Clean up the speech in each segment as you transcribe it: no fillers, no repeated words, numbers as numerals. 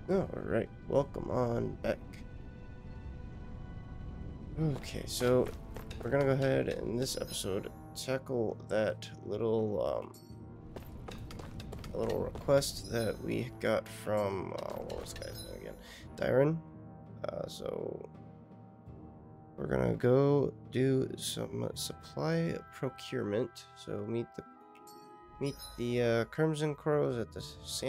Alright, welcome on back. Okay, so we're gonna go ahead in this episode tackle that little request that we got from what was the guy's name again? Tyranny. So we're gonna go do some supply procurement. So meet the Crimson Crows at the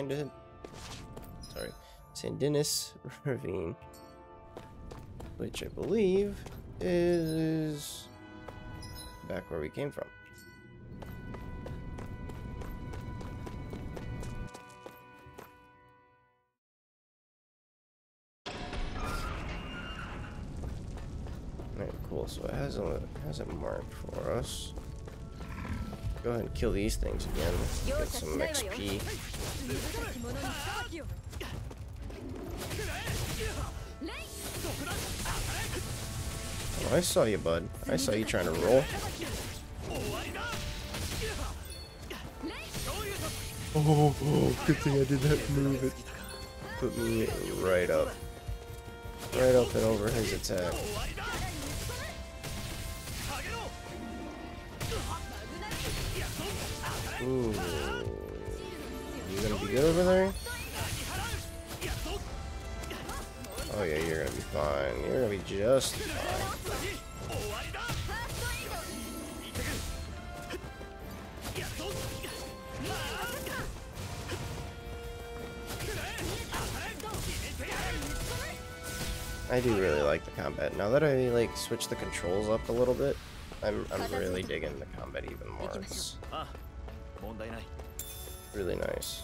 Sandinis Ravine, which I believe is back where we came from. Alright, cool. So it has it marked for us. Go ahead and kill these things again. Get some XP. Oh, I saw you, bud. I saw you trying to roll. Oh, good thing I did that move. It put me right up and over his attack. Ooh, you gonna be good over there? Oh yeah, you're gonna be fine. You're gonna be just fine. I do really like the combat. Now that I like switch the controls up a little bit, I'm really digging the combat even more. It's really nice.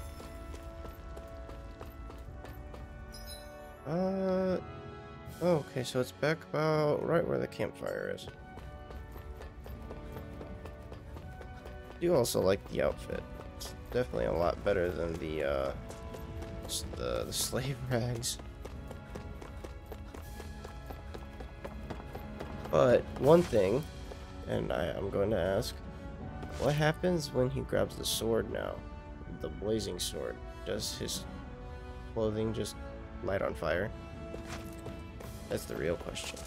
Okay, so it's back about right where the campfire is. I do also like the outfit. It's definitely a lot better than the slave rags. But one thing, and I'm going to ask, what happens when he grabs the sword now? The blazing sword. Does his clothing just light on fire? That's the real question.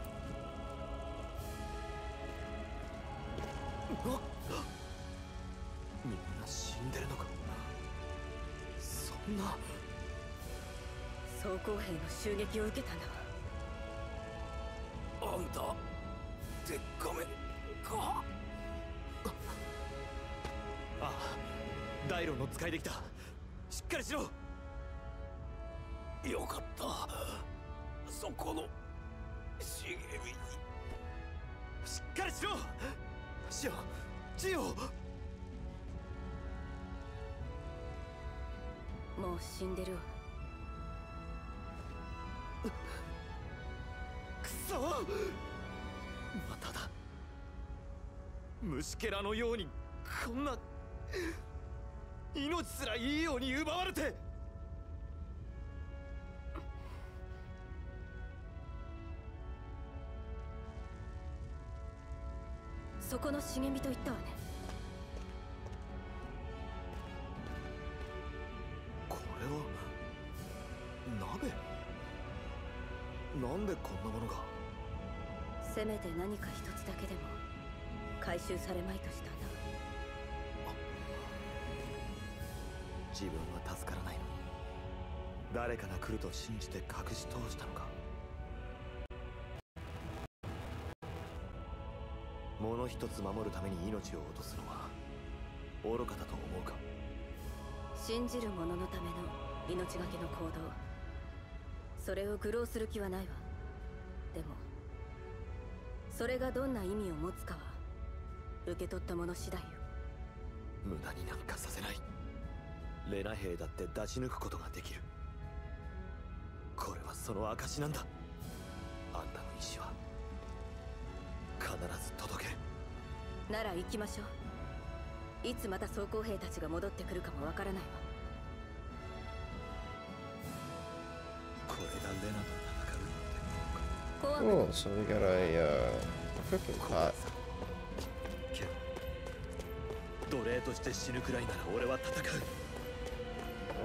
Oh, so we got a cooking pot.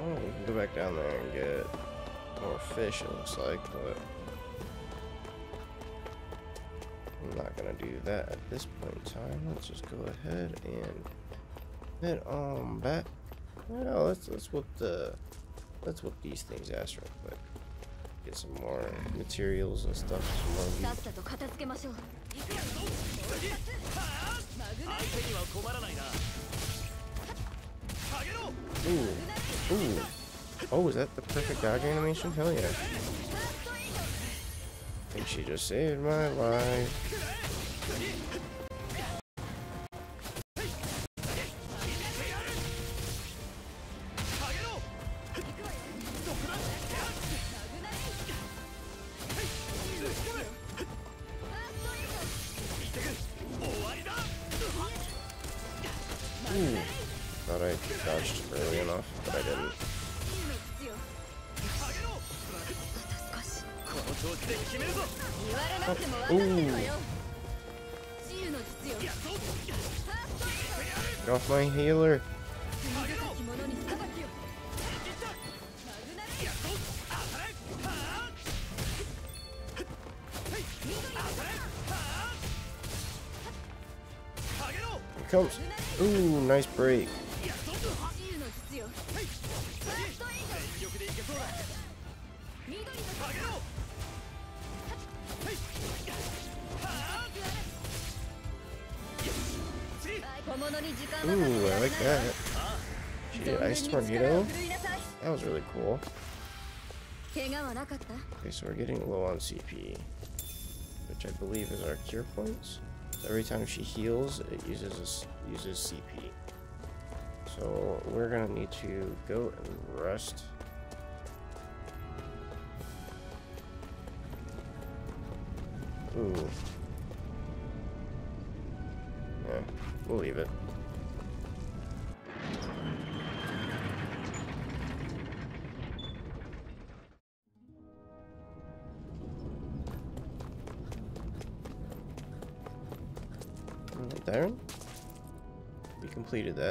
Oh, we can go back down there and get more fish, it looks like, but I'm not gonna do that at this point in time. Let's just go ahead and head on back. Well, let's whoop these things ass real quick. Get some more materials and stuff. Some more ooh. Ooh. Oh, is that the perfect dodge animation? Hell yeah. I think she just saved my life. Ooh. Thought I dodged early enough, but I didn't. Oh. Ooh. Get off my healer. Here it comes. Ooh, nice break. Ooh, I like that. She did Ice Tornado. That was really cool. Okay, so we're getting low on CP, which I believe is our cure points. So every time she heals, it uses CP. So we're gonna need to go and rest. Ooh. Yeah, we'll leave it. Darren? We completed that.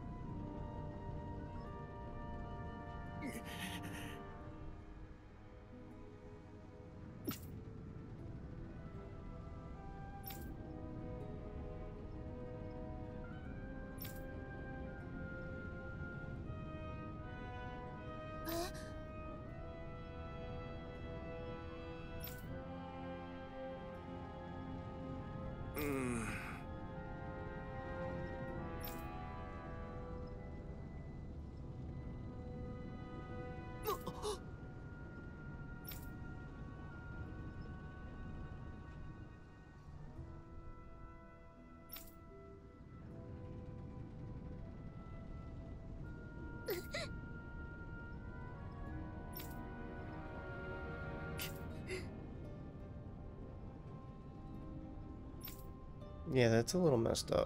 Yeah, that's a little messed up.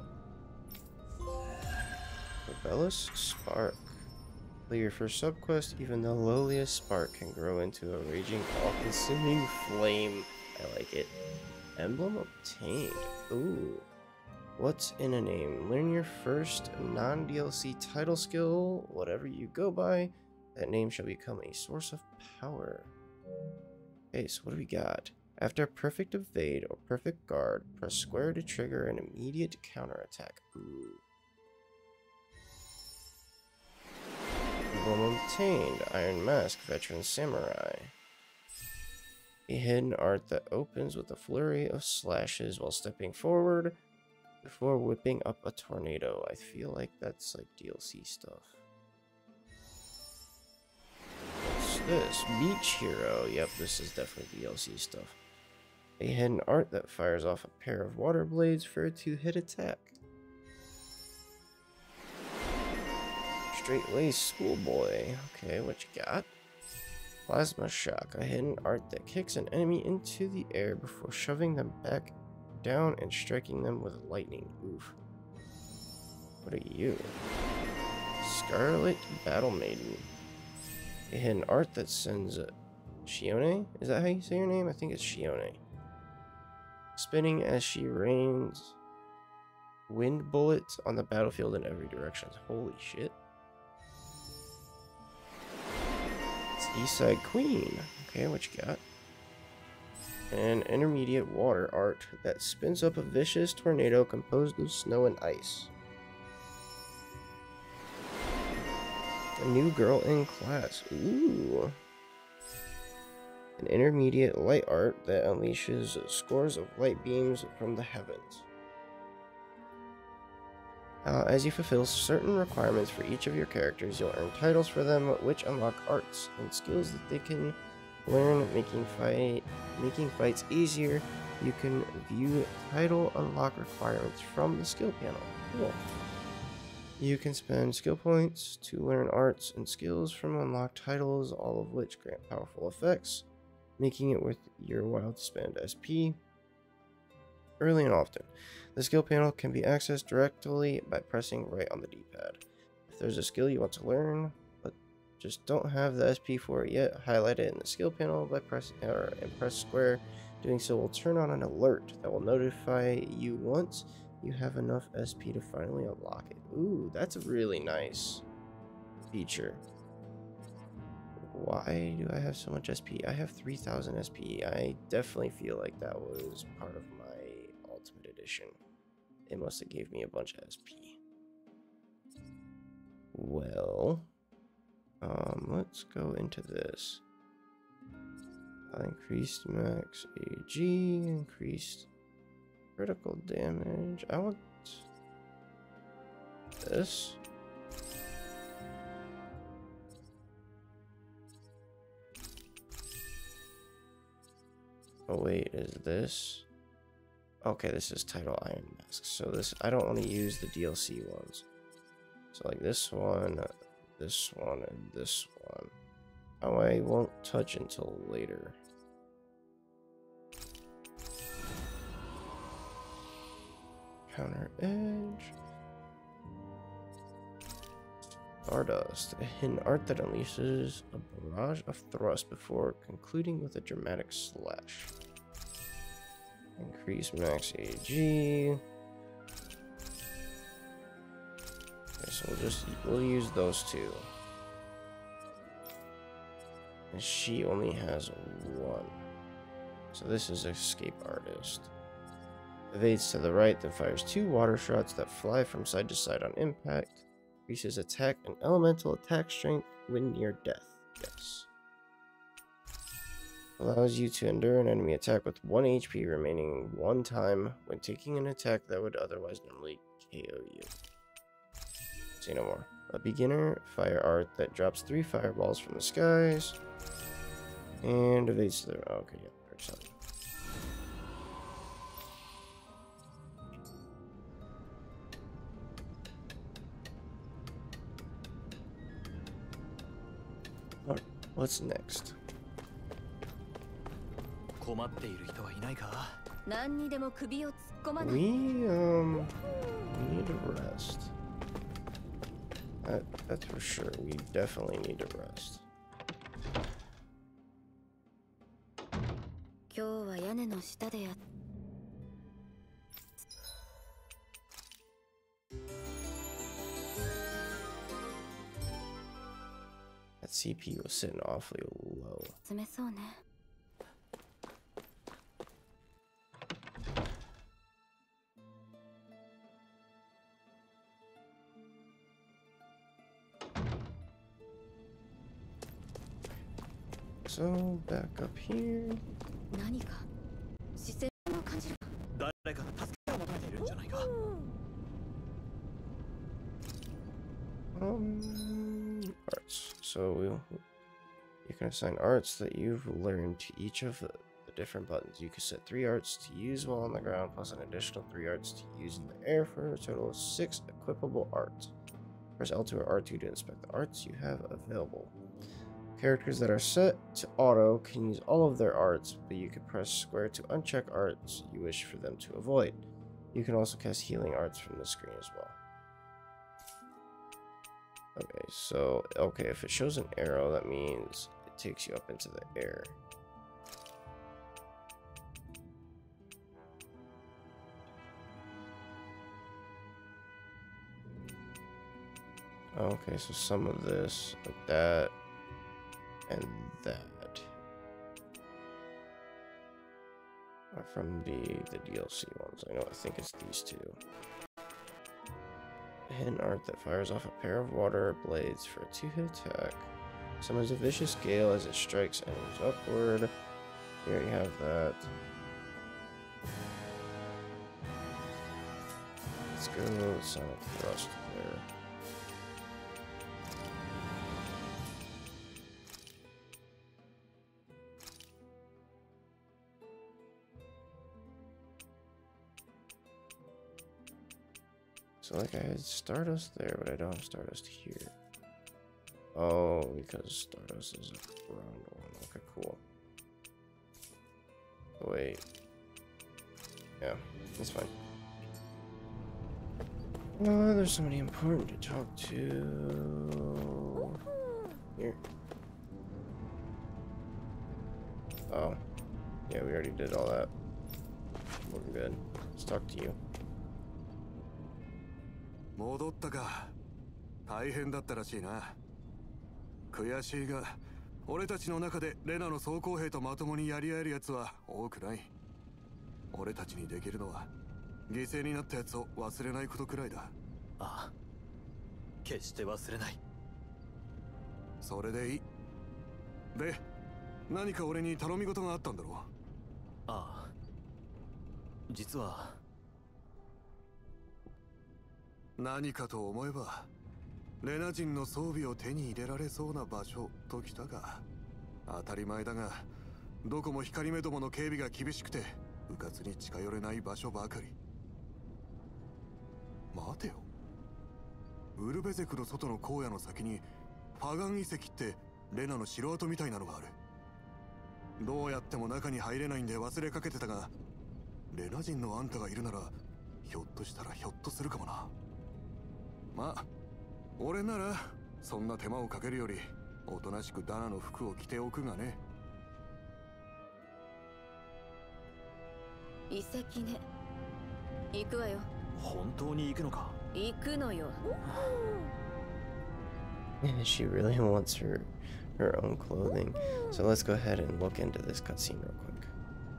Rebellious Spark. Play your first subquest, even the lowliest spark can grow into a raging, all-consuming flame. I like it. Emblem obtained. Ooh. What's in a name? Learn your first non-DLC title skill. Whatever you go by, that name shall become a source of power. Okay, so what do we got? After a perfect evade or perfect guard, press square to trigger an immediate counterattack. Ooh. Emblem obtained. Iron Mask, Veteran Samurai. A hidden art that opens with a flurry of slashes while stepping forward before whipping up a tornado. I feel like that's like DLC stuff. What's this? Beach Hero. Yep, this is definitely DLC stuff. A hidden art that fires off a pair of water blades for a two-hit attack. Straight-laced schoolboy. Okay, what you got? Plasma Shock. A hidden art that kicks an enemy into the air before shoving them back down and striking them with lightning. Oof. What are you? Scarlet Battle Maiden. A hidden art that sends Shione? Is that how you say your name? I think it's Shione. Spinning as she rains wind bullets on the battlefield in every direction. Holy shit. Eastside Queen. Okay, what you got? An intermediate water art that spins up a vicious tornado composed of snow and ice. A new girl in class. Ooh. An intermediate light art that unleashes scores of light beams from the heavens. As you fulfill certain requirements for each of your characters, you'll earn titles for them, which unlock arts and skills that they can learn, making fights easier. You can view title unlock requirements from the skill panel. Cool. You can spend skill points to learn arts and skills from unlocked titles, all of which grant powerful effects, making it worth your while to spend SP early and often. The skill panel can be accessed directly by pressing right on the D-pad. If there's a skill you want to learn, but just don't have the SP for it yet, highlight it in the skill panel by press square. Doing so will turn on an alert that will notify you once you have enough SP to finally unlock it. Ooh, that's a really nice feature. Why do I have so much SP? I have 3,000 SP. I definitely feel like that was part of my Ultimate Edition. It must have gave me a bunch of SP. Well, let's go into this. Increased max AG, increased critical damage. I want this. Oh wait, is this? Okay, this is Title Iron Mask. So this, I don't want to use the DLC ones. So like this one, and this one. Oh, I won't touch until later. Counter Edge. Stardust, a hidden art that unleashes a barrage of thrust before concluding with a dramatic slash. Increase max AG. Okay, so we'll use those two. And she only has one. So this is Escape Artist. Evades to the right, then fires 2 water shots that fly from side to side on impact. Increases attack and elemental attack strength when near death. Yes. Allows you to endure an enemy attack with 1 HP remaining 1 time when taking an attack that would otherwise normally KO you. Say no more. A beginner fire art that drops 3 fireballs from the skies. And evades to the... Okay, yeah, there's something. Alright, what's next? We need to rest. That's for sure. We definitely need to rest. That CP was sitting awfully low. So, back up here. Arts. So you can assign arts that you've learned to each of the different buttons. You can set 3 arts to use while on the ground, plus an additional 3 arts to use in the air for a total of 6 equipable arts. Press L2 or R2 to inspect the arts you have available. Characters that are set to auto can use all of their arts, but you can press square to uncheck arts you wish for them to avoid. You can also cast healing arts from the screen as well. Okay, so, if it shows an arrow, that means it takes you up into the air. Okay, so some of this, like that, and that are from the DLC ones. I think it's these two. Hidden art that fires off a pair of water blades for a 2-hit attack. Summons a vicious gale as it strikes enemies upward. We already have that. Let's go Sonic Thrust there. So like I had Stardust there, but I don't have Stardust here. Oh, because Stardust is a round one. Okay, cool. Oh, wait. Yeah, that's fine. Oh, there's somebody important to talk to. Here. Oh. Yeah, we already did all that. We're good. Let's talk to you. 戻ったか。大変だったらしいな。悔しいが、俺たちの中でレナの装甲兵とまともにやり合えるやつは多くない。俺たちにできるのは、犠牲になったやつを忘れないことくらいだ。ああ、決して忘れない。それでいい。で、何か俺に頼み事があったんだろう。ああ、実は。何かと思えばレナ人の装備を手に入れられそうな場所ときたが、当たり前だがどこも光目どもの警備が厳しくて迂闊に近寄れない場所ばかり。待てよ、ウルベゼクの外の荒野の先にパガン遺跡ってレナの城跡みたいなのがある。どうやっても中に入れないんで忘れかけてたが、レナ人のあんたがいるならひょっとしたらひょっとするかもな。まあ、俺ならそんな手間をかけるよりおとなしくダナの服を着ておくがね。 遺跡ね。行くわよ。 本当に行くのか？ 行くのよ。 She really wants her own clothing. So let's go ahead and look into this cutscene real quick.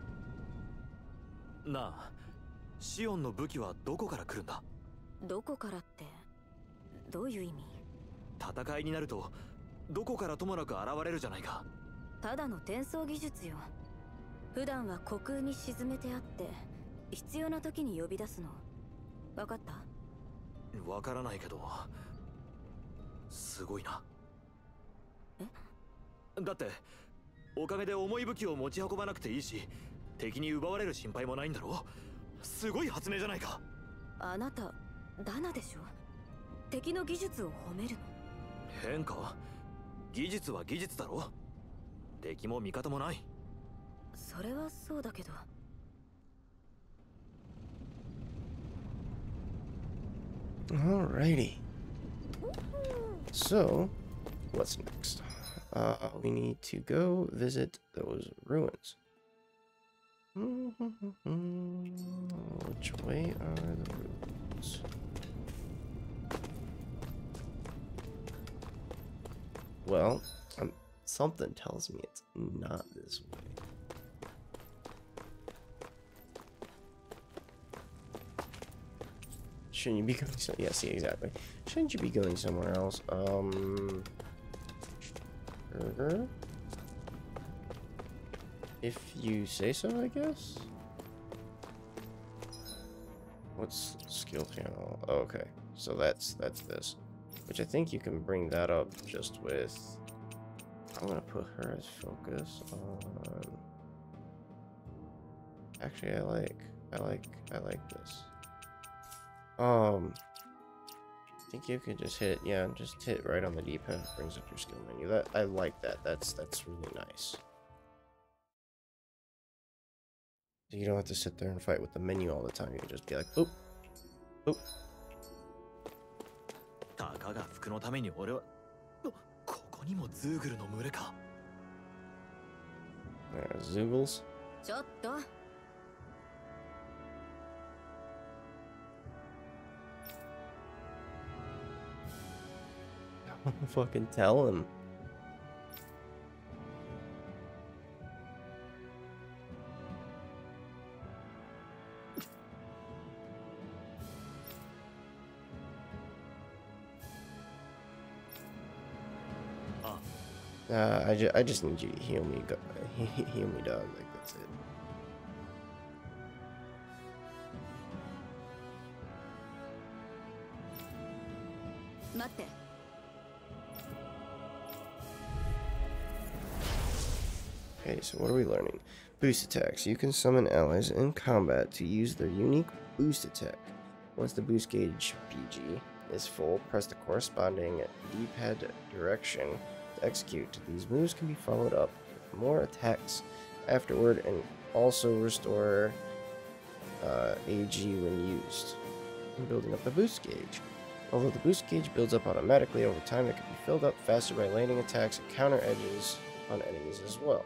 なあ、シオンの武器はどこから来るんだ？ どこからって。どういう意味？ 戦いになるとどこからともなく現れるじゃないか。 ただの転送技術よ。普段は虚空に沈めてあって必要な時に呼び出すの。分かった？ わからないけどすごいな。え？だっておかげで重い武器を持ち運ばなくていいし敵に奪われる心配もないんだろ。すごい発明じゃないか。 あなたダナでしょ。敵の技術を褒めるの。 変か？技術は技術だろ。敵も味方もない。 それはそうだけど。 Alrighty. So, what's next? We need to go visit those ruins. Which way are the ruins? Well, something tells me it's not this way. Shouldn't you be going so? Yeah, see, exactly. Shouldn't you be going somewhere else? Burger? If you say so, I guess? What's skill panel? Oh, okay, so that's this. Which I think you can bring that up just with... I'm gonna put her as focus on... Actually, I like this. I think you could just hit, yeah, just hit right on the D-pad, brings up your skill menu. That I like that. That's really nice. So you don't have to sit there and fight with the menu all the time. You can just be like, boop, boop. たかが服のために俺はここにもズーグルの群れか。 Zoogles? ちょっと。 Fucking tell him. I just need you to heal me, heal me, dog. Like that's it. Okay, so what are we learning? Boost attacks. You can summon allies in combat to use their unique boost attack. Once the boost gauge PG is full, press the corresponding D-pad direction to execute. These moves can be followed up with more attacks afterward and also restore AG when used. Building up the boost gauge. Although the boost gauge builds up automatically over time, it can be filled up faster by landing attacks and counter edges on enemies as well.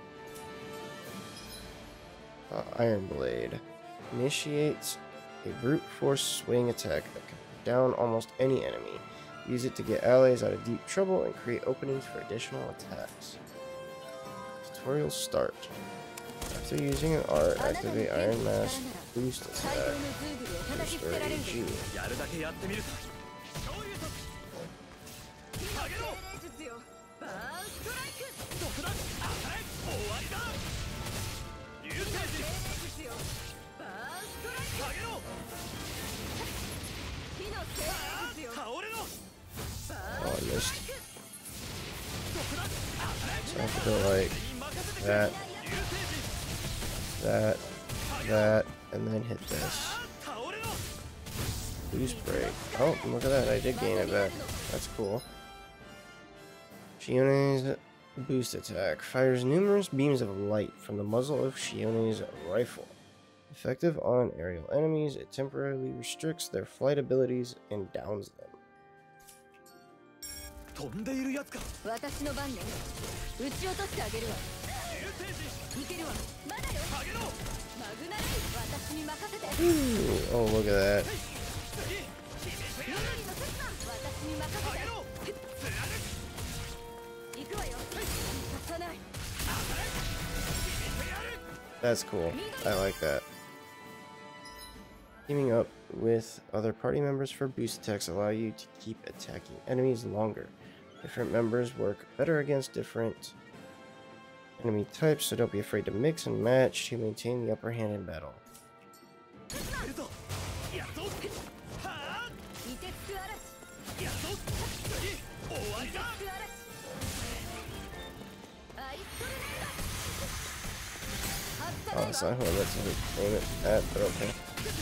Iron Blade initiates a brute force swing attack that can put down almost any enemy. Use it to get allies out of deep trouble and create openings for additional attacks. Tutorial start. After using an art, activate Iron Mask boost attack. Restore AG. Oh, I missed. So I have to go like that, that, and then hit this. Boost break. Oh, look at that. I did gain it back. That's cool. Shione's boost attack fires numerous beams of light from the muzzle of Shione's rifle. Effective on aerial enemies, it temporarily restricts their flight abilities and downs them. Ooh, oh, look at that. That's cool. I like that. Teaming up with other party members for boost attacks allow you to keep attacking enemies longer. Different members work better against different enemy types, so don't be afraid to mix and match to maintain the upper hand in battle. Oh, that's not who I meant to name it at, but okay.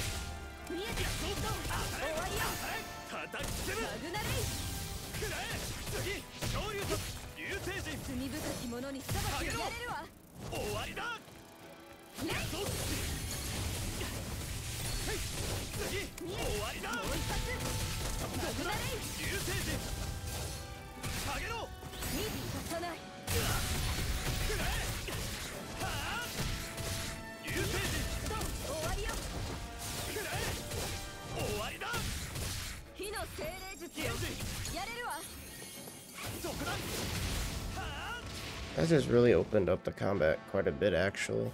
That just really opened up the combat quite a bit, actually.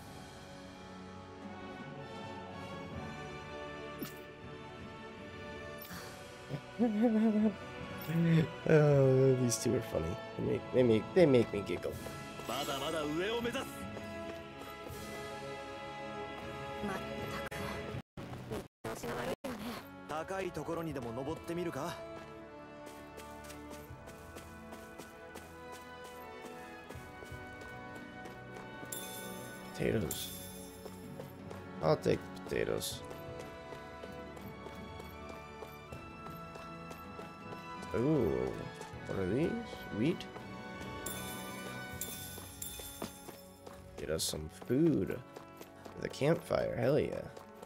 Oh, these two are funny. They make me giggle. 高いところにでも登ってみるか? Potatoes. I'll take potatoes. Ooh, what are these? Wheat? Get us some food. The campfire, hell yeah.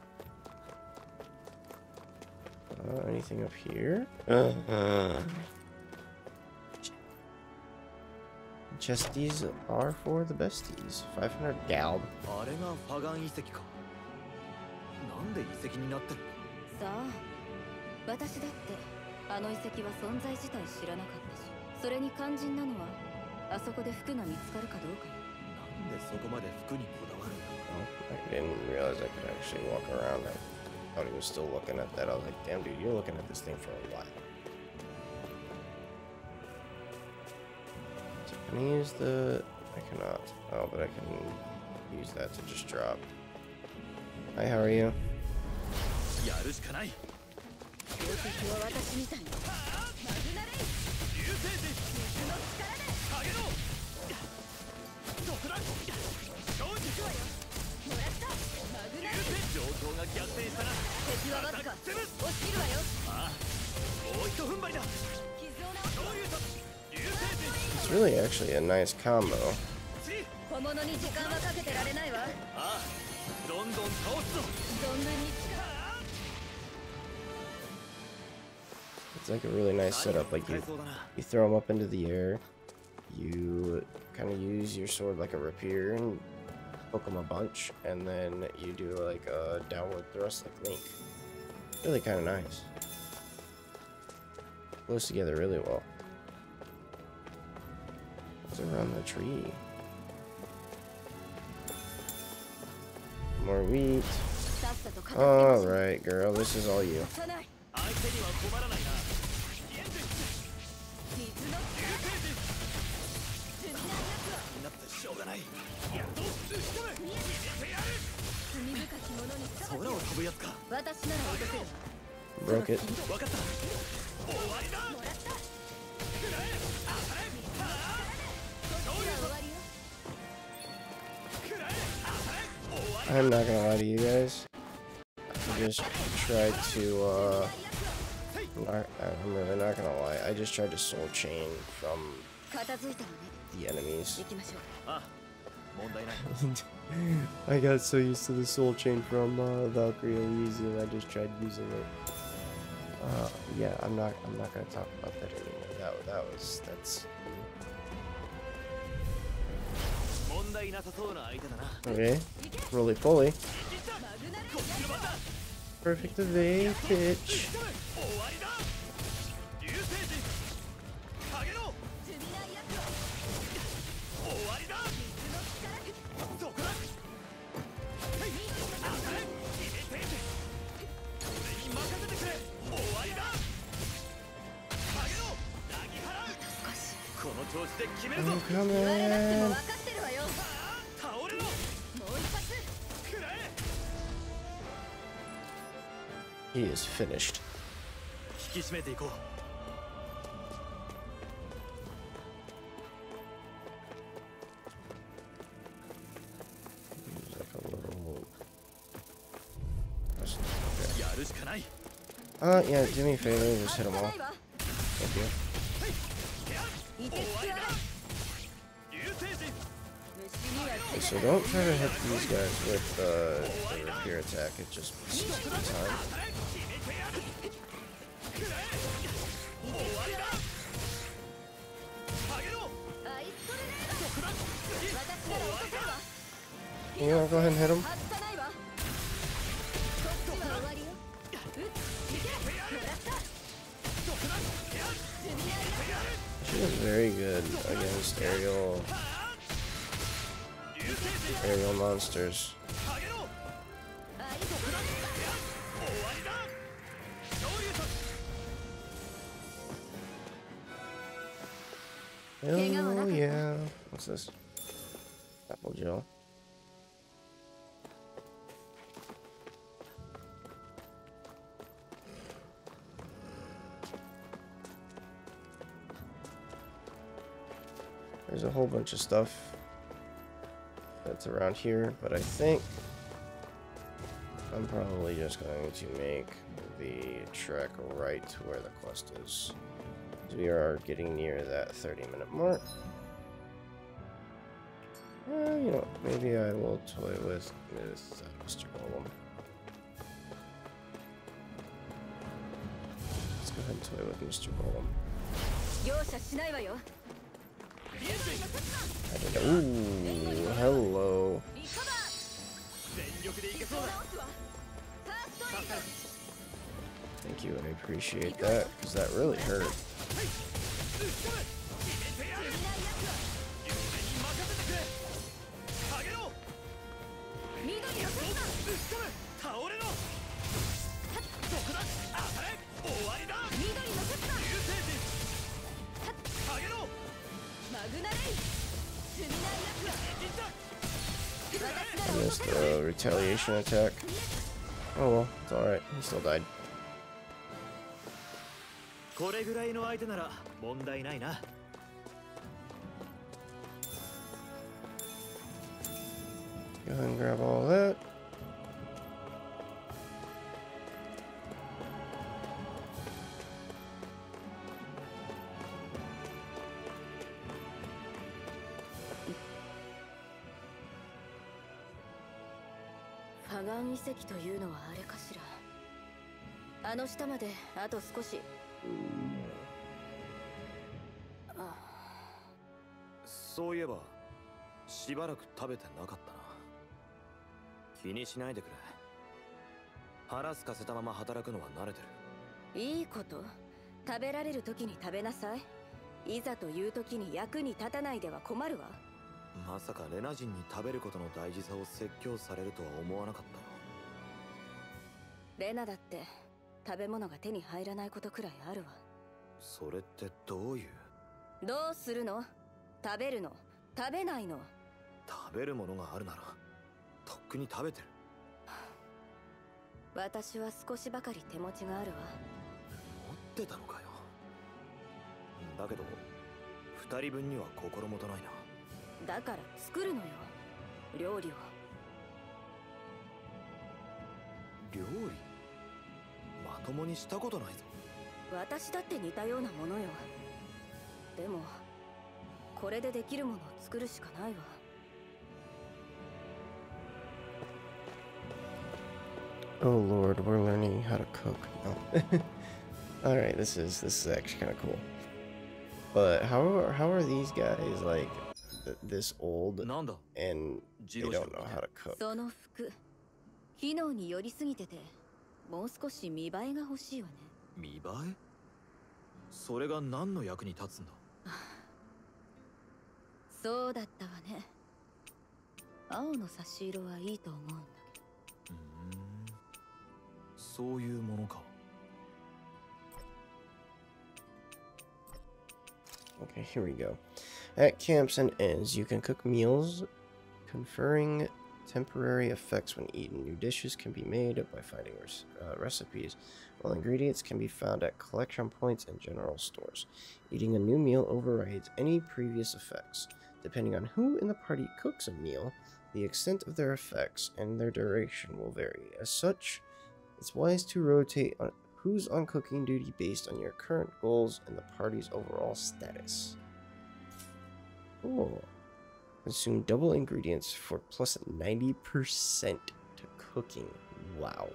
Anything up here? Just these are for the besties. 500 galb. あれがファガン遺跡か。なんで遺跡になってるの？ さあ、私だってあの遺跡は存在自体知らなかったし、それに肝心なのはあそこで服が見つかるかどうかよ。 なんでそこまで服にこだわるんだ？ I didn't realize I could actually walk around. I thought he was still looking at that. I was like, damn, dude, you're looking at this thing for a while. Can I use the... I cannot. Oh, but I can use that to just drop. Hi, how are you? It's really actually a nice combo. It's like a really nice setup. Like you throw them up into the air, you kind of use your sword like a rapier and poke them a bunch, and then you do like a downward thrust like Link. Really kind of nice. Goes together really well. What's around the tree? More wheat. Alright, girl, this is all you. Broke it. I'm not gonna lie to you guys. I just tried to, I'm really not gonna lie. I just tried to soul chain from the enemies. I got so used to the soul chain from Valkyrie Elise, and I just tried using it. Yeah, I'm not gonna talk about that anymore. That's. Okay, roly poly. Perfect evade pitch. I'm coming. He is finished. There's like a little... Okay. Yeah, do me a favor, just hit them all. Thank you. Okay, so don't try to hit these guys with the rapier attack, it just wastes the time. You wanna go ahead and hit him? She was very good against aerial monsters. Oh yeah. What's this? Apple gel. There's a whole bunch of stuff that's around here, but I think I'm probably just going to make the trek right to where the quest is. We are getting near that 30-minute mark. You know, maybe I will toy with Mr. Golem. Let's go ahead and toy with Mr. Golem. Ooh, hello. Thank you, I appreciate that, because that really hurt. Missed the retaliation attack. Oh well, it's alright. He still died. これぐらいの相手なら問題ないな。 Go ahead and grab all of that. Fagan 遺跡というのはあれかしら。あの下まであと少し。 そういえばしばらく食べてなかったな。気にしないでくれ。腹すかせたまま働くのは慣れてる。 いいこと。食べられる時に食べなさい。いざという時に役に立たないでは困るわ。 まさかレナ人に食べることの大事さを説教されるとは思わなかったよ。 レナだって食べ物が手に入らないことくらいあるわ。 それってどういう。 どうするの？食べるの？食べないの？ 食べるものがあるならとっくに食べてる。 私は少しばかり手持ちがあるわ。 持ってたのかよ。だけど二人分には心もとないな。 だから作るのよ、料理を。 料理？まともにしたことないぞ。 私だって似たようなものよ。でもこれでできるものを作るしかないわ。 Oh lord, we're learning how to cook. No. Alright, this is actually kind of cool. But how are these guys like this old and they don't know how to cook? その服、機能に寄りすぎてて、もう少し見栄えが欲しいわね。 見栄え？それが何の役に立つんだ？ そうだったわね。青の差し色はいいと思うんだけど。 そういうものか。 Okay, here we go. At camps and inns, you can cook meals, conferring temporary effects when eaten. New dishes can be made by finding recipes, while ingredients can be found at collection points and general stores. Eating a new meal overrides any previous effects. Depending on who in the party cooks a meal, the extent of their effects and their duration will vary. As such, it's wise to rotate on who's on cooking duty based on your current goals and the party's overall status. Cool. Consume double ingredients for plus 90% to cooking. Wow.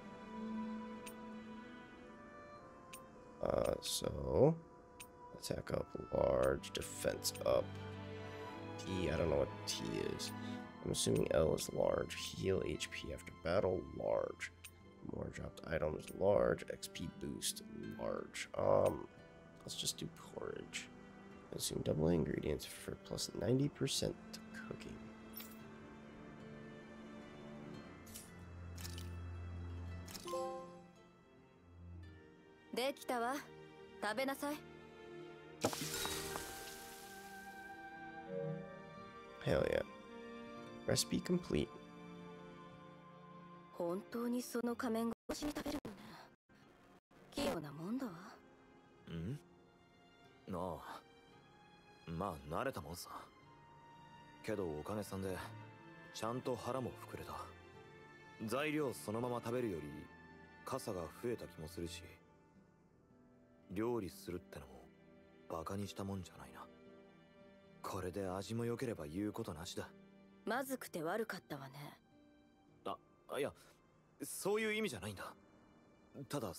So attack up large, defense up. T, I don't know what T is. I'm assuming L is large. Heal HP after battle, large. More dropped items, large. XP boost, large. Let's just do porridge. Consume double ingredients for plus 90% to cooking. Hell yeah. Recipe complete. 本当にその仮面越しに食べるのね。器用なもんだわ。 ん？なあ。まあ慣れたもんさ。けどおかげさんでちゃんと腹も膨れた。材料そのまま食べるより傘が増えた気もするし、料理するってのもバカにしたもんじゃないな。これで味も良ければ言うことなしだ。 まずくて悪かったわね。 いや、そういう意味じゃないんだ。ただ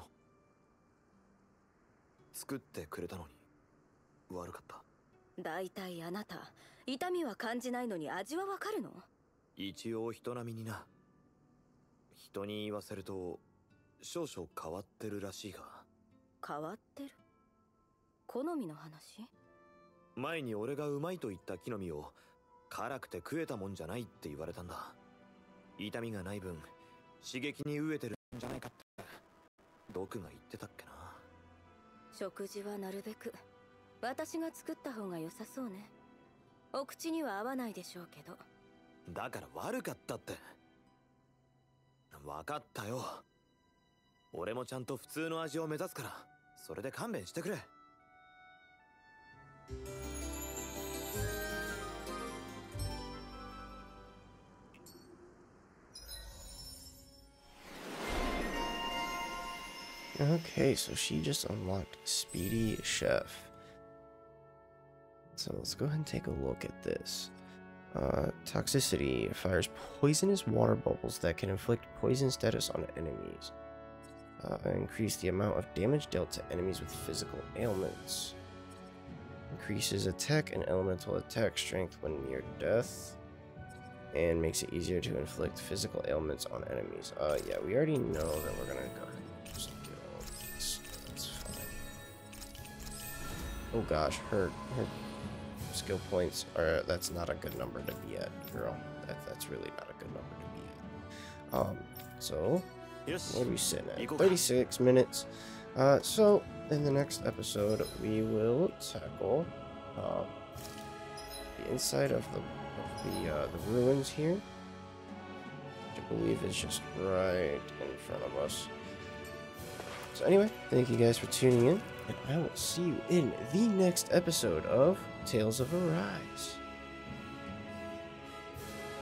作ってくれたのに悪かった。 だいたいあなた、痛みは感じないのに味はわかるの？ 一応人並みにな。人に言わせると少々変わってるらしいが。 変わってる？好みの話？ 前に俺がうまいと言った木の実を辛くて食えたもんじゃないって言われたんだ。痛みがない分刺激に飢えてるんじゃないかって毒が言ってたっけな。 食事はなるべく私が作った方が良さそうね。お口には合わないでしょうけど。 だから悪かったって。分かったよ。俺もちゃんと普通の味を目指すから、それで勘弁してくれ。 Okay, so she just unlocked Speedy Chef. So let's go ahead and take a look at this. Toxicity fires poisonous water bubbles that can inflict poison status on enemies. Increase the amount of damage dealt to enemies with physical ailments. Increases attack and elemental attack strength when near death. And makes it easier to inflict physical ailments on enemies. Yeah, we already know that we're gonna go ahead and just get all of these. That's fine. Oh gosh, her skill points are, that's not a good number to be at, girl. That's really not a good number to be at. So what are we sitting at? 36 minutes. So in the next episode we will tackle the inside of the ruins here, which I believe is just right in front of us. So anyway, thank you guys for tuning in, and I will see you in the next episode of Tales of Arise.